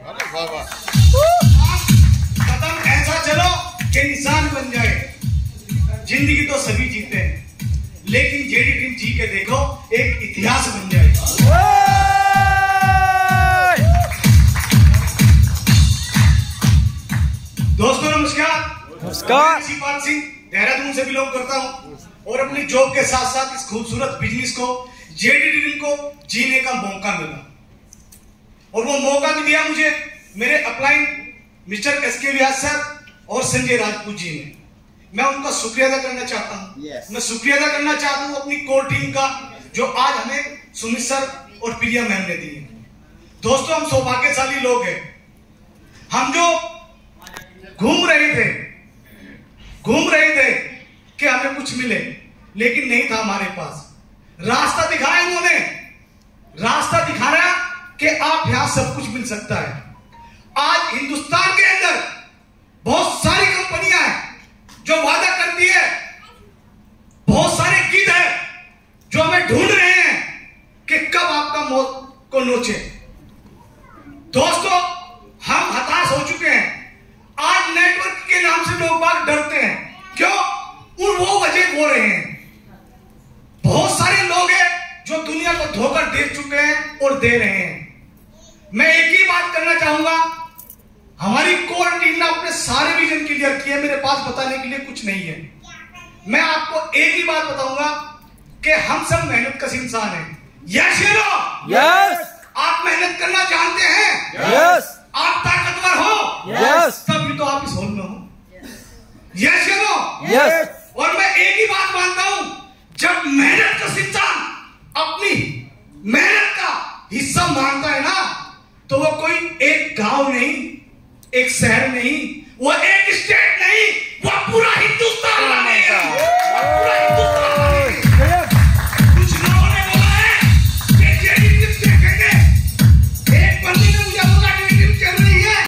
कदम ऐसा चलो कि निशान बन जाए। जिंदगी तो सभी जीते हैं, लेकिन जेडी टीम जी के देखो एक इतिहास बन जाए। दोस्तों नमस्कार। नमस्कार। शिवपाल सिंह देहरादून से बिलोंग करता हूं और अपनी जॉब के साथ साथ इस खूबसूरत बिजनेस को जेडी टीम को जीने का मौका मिला, और वो मौका भी दिया मुझे मेरे upline mister S K Vyas sir और संजय राजपूत जी ने। मैं उनका शुक्रिया अदा करना चाहता हूं। मैं शुक्रिया अदा करना चाहता हूं अपनी कोर टीम का, जो आज हमें सुमित सर और प्रिया मैम ने दी है। दोस्तों हम सौभाग्यशाली लोग हैं। हम जो घूम रहे थे कि हमें कुछ मिले, लेकिन नहीं था हमारे पास। रास्ता दिखाया इन्होंने, रास्ता दिखाया कि आप यहां सब कुछ मिल सकता है। आज हिंदुस्तान के अंदर बहुत सारी कंपनियां हैं जो वादा करती है, बहुत सारे गिद्ध है जो हमें ढूंढ रहे हैं कि कब आपका मौत को नोचे। दोस्तों हम हताश हो चुके हैं। आज नेटवर्क के नाम से लोग बाग डरते हैं। क्यों? वो वजह हो रहे हैं। बहुत सारे लोग हैं जो दुनिया को धोखा दे चुके हैं और दे रहे हैं। मैं एक ही बात करना चाहूंगा, हमारी कोर टीम ने अपने सारे विजन क्लियर किए। मेरे पास बताने के लिए कुछ नहीं है। मैं आपको एक ही बात बताऊंगा कि हम सब मेहनत कश इंसान हैं। यस या नो? यस। आप मेहनत करना जानते हैं? यस। आप ताकतवर हो? यस। तभी तो आप इस हॉल में हो। यस या नो? यस। और मैं एक ही बात मानता हूं, जब मेहनत का इंसान अपनी मेहनत का हिस्सा मानता है ना, तो वो कोई एक गांव नहीं, एक शहर नहीं,